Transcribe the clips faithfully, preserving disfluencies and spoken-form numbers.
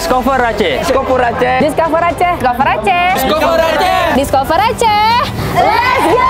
Discover Aceh. Discover Aceh. Discover Aceh. Discover Aceh. Discover Aceh. Discover Aceh. Let's go!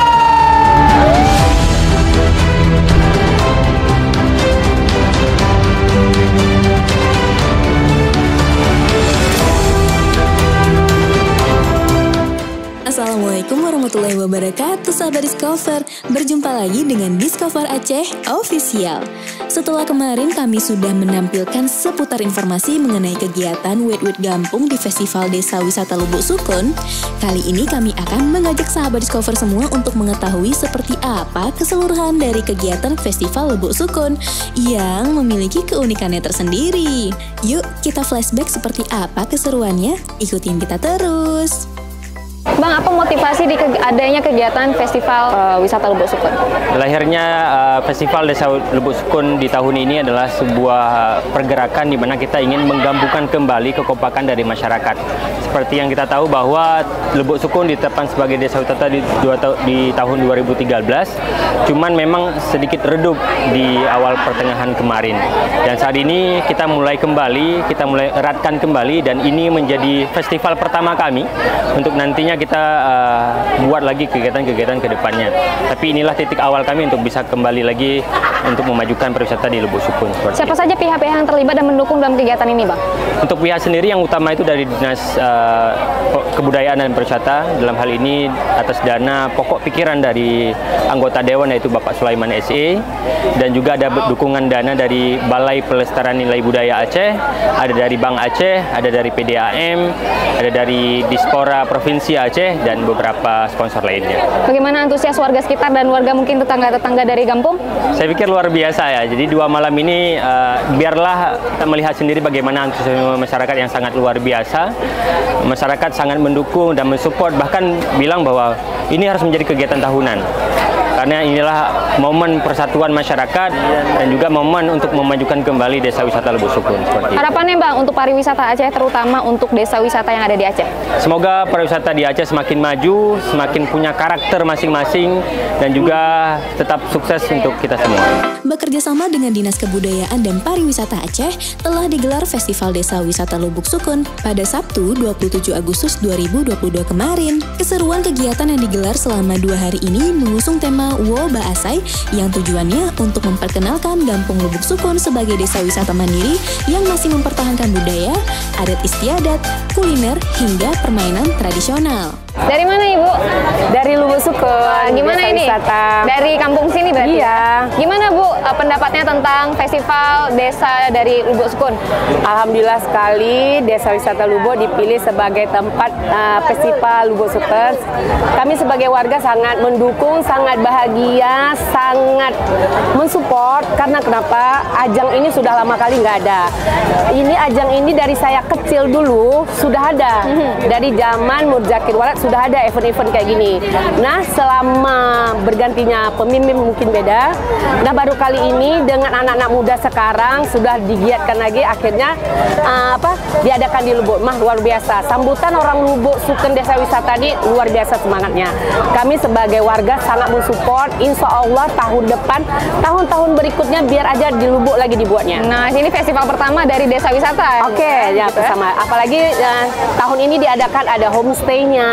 Assalamualaikum warahmatullahi wabarakatuh, sahabat Discover. Berjumpa lagi dengan Discover Aceh Official. Setelah kemarin kami sudah menampilkan seputar informasi mengenai kegiatan Wet Wet Gampung di Festival Desa Wisata Lubuk Sukun, kali ini kami akan mengajak sahabat Discover semua untuk mengetahui seperti apa keseluruhan dari kegiatan Festival Lubuk Sukun yang memiliki keunikannya tersendiri. Yuk kita flashback seperti apa keseruannya, ikutin kita terus. Bang, apa motivasi di ke adanya kegiatan Festival uh, Wisata Lubuk Sukun? Lahirnya uh, Festival Desa Lubuk Sukun di tahun ini adalah sebuah pergerakan di mana kita ingin menggabungkan kembali kekompakan dari masyarakat. Seperti yang kita tahu bahwa Lubuk Sukun ditetapkan sebagai desa wisata di, dua, di tahun dua ribu tiga belas, cuman memang sedikit redup di awal pertengahan kemarin. Dan saat ini kita mulai kembali, kita mulai eratkan kembali, dan ini menjadi festival pertama kami untuk nantinya kita uh, buat lagi kegiatan-kegiatan ke depannya. Tapi inilah titik awal kami untuk bisa kembali lagi untuk memajukan pariwisata di Lubuk Sukun. Siapa saja pihak-pihak yang terlibat dan mendukung dalam kegiatan ini, Bang? Untuk pihak sendiri yang utama itu dari Dinas uh, Kebudayaan dan Pariwisata, dalam hal ini atas dana pokok pikiran dari anggota Dewan yaitu Bapak Sulaiman S E, dan juga ada dukungan dana dari Balai Pelestarian Nilai Budaya Aceh, ada dari Bank Aceh, ada dari P D A M, ada dari Dispora Provinsi Aceh, dan beberapa sponsor lainnya. Bagaimana antusias warga sekitar dan warga mungkin tetangga-tetangga dari kampung? Saya pikir luar biasa ya. Jadi dua malam ini uh, biarlah kita melihat sendiri bagaimana antusiasme masyarakat yang sangat luar biasa. Masyarakat sangat mendukung dan mensupport, bahkan bilang bahwa ini harus menjadi kegiatan tahunan. Karena inilah momen persatuan masyarakat dan juga momen untuk memajukan kembali desa wisata Lubuk Sukun. Seperti harapannya, Bang, untuk pariwisata Aceh, terutama untuk desa wisata yang ada di Aceh? Semoga pariwisata di Aceh semakin maju, semakin punya karakter masing-masing, dan juga tetap sukses untuk kita semua. Bekerja sama dengan Dinas Kebudayaan dan Pariwisata Aceh, telah digelar Festival Desa Wisata Lubuk Sukun pada Sabtu dua puluh tujuh Agustus dua ribu dua puluh dua kemarin. Keseruan kegiatan yang digelar selama dua hari ini mengusung tema Wo Baasai yang tujuannya untuk memperkenalkan Gampung Lubuk Sukun sebagai desa wisata mandiri yang masih mempertahankan budaya, adat istiadat, kuliner, hingga permainan tradisional. Dari mana, Ibu? Dari Lubuk Sukun. Gimana desa ini? Wisata. Dari kampung sini berarti? Iya. Gimana, Bu, pendapatnya tentang festival desa dari Lubuk Sukun? Alhamdulillah sekali desa wisata Lubuk dipilih sebagai tempat uh, festival Lubuk Sukun. Kami sebagai warga sangat mendukung, sangat bahagia, sangat mensupport. Karena kenapa? Ajang ini sudah lama kali nggak ada. Ini ajang ini dari saya kecil dulu sudah ada. Dari zaman Murjakir Walad sudah ada event-event kayak gini. Nah, selama bergantinya pemimpin mungkin beda. Nah, baru kali ini dengan anak-anak muda sekarang sudah digiatkan lagi, akhirnya uh, apa diadakan di Lubuk. Mah luar biasa. Sambutan orang Lubuk Sukun desa wisata ini luar biasa semangatnya. Kami sebagai warga sangat mensupport. Insya Allah tahun depan, tahun-tahun berikutnya biar aja di Lubuk lagi dibuatnya. Nah, ini festival pertama dari desa wisata. Oke, okay, ya gitu bersama. Ya? Apalagi uh, tahun ini diadakan ada homestay-nya,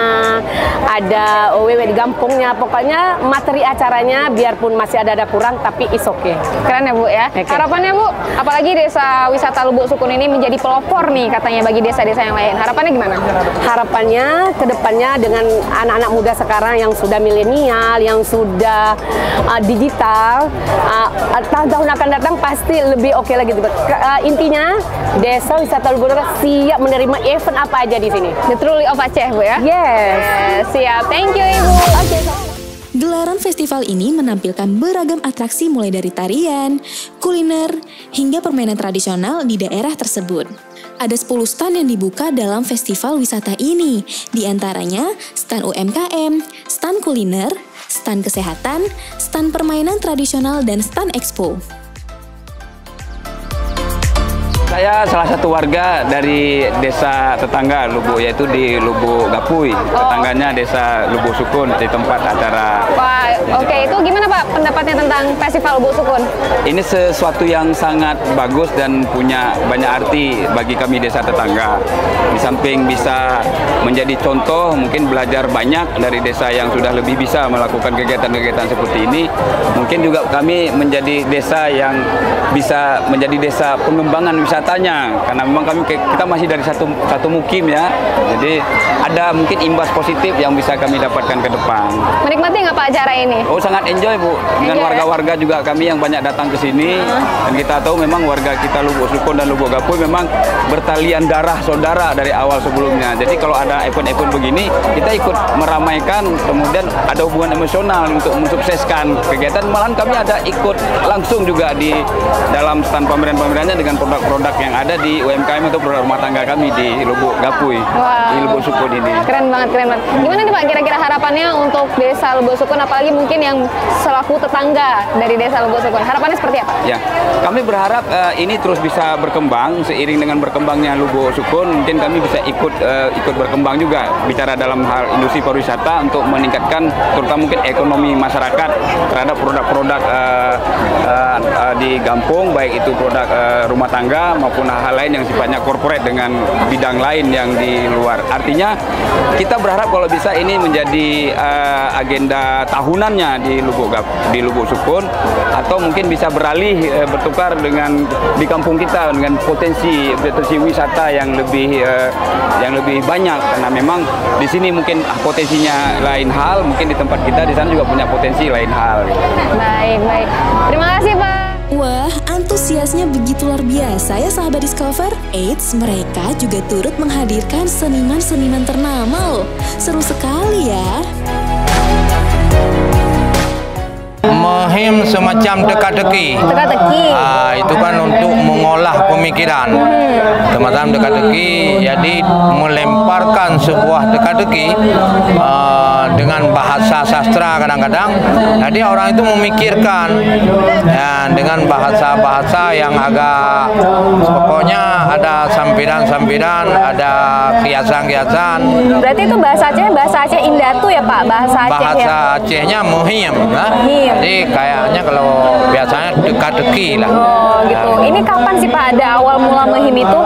ada wewe di kampungnya, pokoknya materi acaranya biarpun masih ada ada kurang tapi is okay. Keren ya, Bu ya. Okay. Harapannya, Bu, apalagi desa wisata Lubuk Sukun ini menjadi pelopor nih katanya bagi desa-desa yang lain. Harapannya gimana? Harapannya kedepannya dengan anak-anak muda sekarang yang sudah milenial, yang sudah uh, digital, uh, tahun-tahun akan datang pasti lebih oke okay lagi. Uh, intinya desa wisata Lubuk Sukun siap menerima event apa aja di sini. The Truly of Aceh, Bu ya. Yes. Yes, siap. Thank you, Ibu. Okay. Gelaran festival ini menampilkan beragam atraksi mulai dari tarian, kuliner, hingga permainan tradisional di daerah tersebut. Ada sepuluh stand yang dibuka dalam festival wisata ini, di antaranya stand U M K M, stand kuliner, stand kesehatan, stand permainan tradisional, dan stand expo. Saya salah satu warga dari desa tetangga Lubuk, yaitu di Lubuk Gapuy. Tetangganya desa Lubuk Sukun, di tempat acara. Wah, Oke, itu gimana Pak pendapatnya tentang Festival Lubuk Sukun? Ini sesuatu yang sangat bagus dan punya banyak arti bagi kami desa tetangga. Di samping bisa menjadi contoh, mungkin belajar banyak dari desa yang sudah lebih bisa melakukan kegiatan-kegiatan seperti ini. Mungkin juga kami menjadi desa yang bisa menjadi desa pengembangan wisatanya, karena memang kami kita masih dari satu satu mukim ya. Jadi ada mungkin imbas positif yang bisa kami dapatkan ke depan. Menikmati nggak Pak acara ini? Oh, sangat enjoy Bu. Dengan warga-warga juga kami yang banyak datang ke sini. Dan kita tahu memang warga kita Lubuk Sukun dan Lubuk Gapuy memang bertalian darah saudara dari awal sebelumnya. Jadi kalau ada event-event begini, kita ikut meramaikan, kemudian ada hubungan emosional untuk mensukseskan kegiatan. Malahan kami ada ikut langsung juga di dalam stand pameran-pamerannya dengan produk-produk yang ada di U M K M atau produk rumah tangga kami di Lubuk Gapuy, wow. Di Lubuk Sukun ini. Keren banget, keren banget. Gimana nih Pak kira-kira harapannya untuk desa Lubuk Sukun, apalagi mungkin yang selaku tetangga dari desa Lubuk Sukun? Harapannya seperti apa? Ya, kami berharap uh, ini terus bisa berkembang seiring dengan berkembangnya Lubuk Sukun. Mungkin kami bisa ikut uh, ikut berkembang juga bicara dalam hal industri pariwisata untuk meningkatkan terutama mungkin ekonomi masyarakat terhadap produk-produk uh, uh, uh, di Gampung, baik itu produk uh, rumah tangga maupun hal lain yang sifatnya corporate dengan bidang lain yang di luar. Artinya kita berharap kalau bisa ini menjadi uh, agenda tahunannya di Lubuk di Lubuk Sukun, atau mungkin bisa beralih uh, bertukar dengan di kampung kita dengan potensi potensi wisata yang lebih uh, yang lebih banyak, karena memang di sini mungkin potensinya lain hal, mungkin di tempat kita di sana juga punya potensi lain hal. Baik, baik. Terima kasih Pak. Wah, antusiasnya begitu luar biasa ya sahabat Discover. Eits, mereka juga turut menghadirkan seniman-seniman ternama loh. Seru sekali ya. Mehim semacam teka-teki. Teka-teki. Ah, itu kan untuk mengolah pemikiran. Semacam teka-teki, jadi melemparkan sebuah teka-teki uh, dengan bahasa sastra kadang-kadang. Jadi orang itu memikirkan ya, dengan bahasa-bahasa yang agak pokoknya ada sampiran-sampiran, ada kiasan-kiasan. Berarti itu bahasa Aceh, bahasa Aceh Indatu ya Pak? Bahasa Aceh bahasa ya? Acehnya mehim. Nah? Jadi kayaknya kalau biasanya teka-teki lah. Oh gitu. Ini kapan sih Pak ada awal mula mehim itu?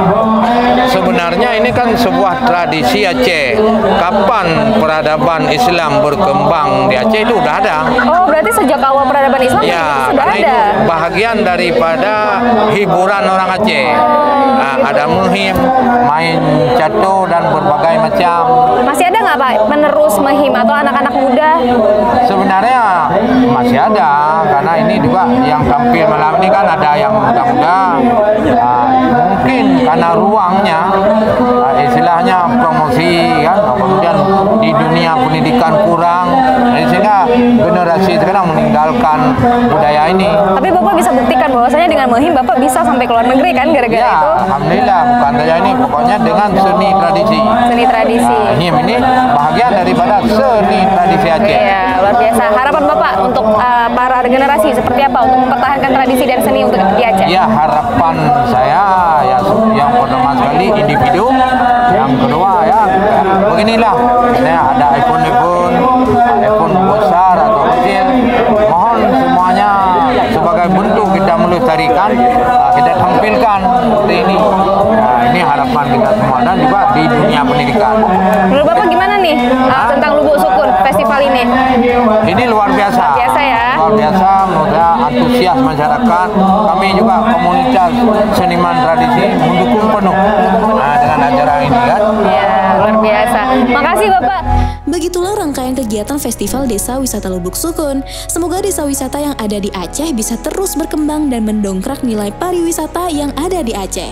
Sebenarnya ini kan sebuah tradisi Aceh. Kapan peradaban Islam berkembang di Aceh itu udah ada. Oh berarti sejak awal peradaban Islam ya, itu sudah ada? Itu bahagian daripada hiburan orang Aceh. Nah, ada mehim, main catur dan berbagai macam. Masih ada nggak Pak penerus mehim atau anak-anak muda? Sebenarnya masih ada, karena ini juga yang tampil malam ini kan ada yang muda-muda. Nah, mungkin karena ruangnya, nah, istilahnya promosi kan, kemudian di dunia pendidikan kurang, sehingga generasi sekarang meninggalkan budaya ini. Tapi Bapak bisa buktikan bahwasanya dengan mehim Bapak bisa sampai ke luar negeri kan gara-gara ya, itu? Alhamdulillah, bukan saja ini, pokoknya dengan seni tradisi. Seni tradisi. Nah, mehim ini bahagian daripada seni tradisi Aceh. Iya, luar biasa. Harapan Bapak untuk uh, para generasi seperti apa untuk mempertahankan tradisi dan seni untuk di Aceh? Ya, harapan saya ya yang pertama sekali individu, yang kedua ya beginilah, ya, ada event-event, event besar atau kecil, mohon semuanya sebagai bentuk kita melestarikan, kita tampilkan seperti ini. Nah, ini harapan kita semua dan juga di dunia pendidikan. Menurut Bapak gimana nih uh, tentang Lubuk Sukun festival ini? Ini luar biasa. Biasa ya. Luar biasa, menurut saya antusias masyarakat. Kami juga komunitas seniman tradisi mendukung penuh nah, dengan acara ini kan. Ya, luar biasa. Makasih Bapak. Begitulah rangkaian kegiatan Festival Desa Wisata Lubuk Sukun. Semoga desa wisata yang ada di Aceh bisa terus berkembang dan mendongkrak nilai pariwisata yang ada di Aceh.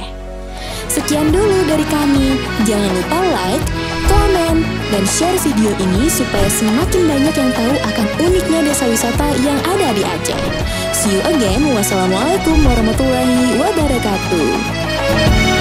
Sekian dulu dari kami. Jangan lupa like, komen, dan share video ini supaya semakin banyak yang tahu akan uniknya desa wisata yang ada di Aceh. See you again. Wassalamualaikum warahmatullahi wabarakatuh.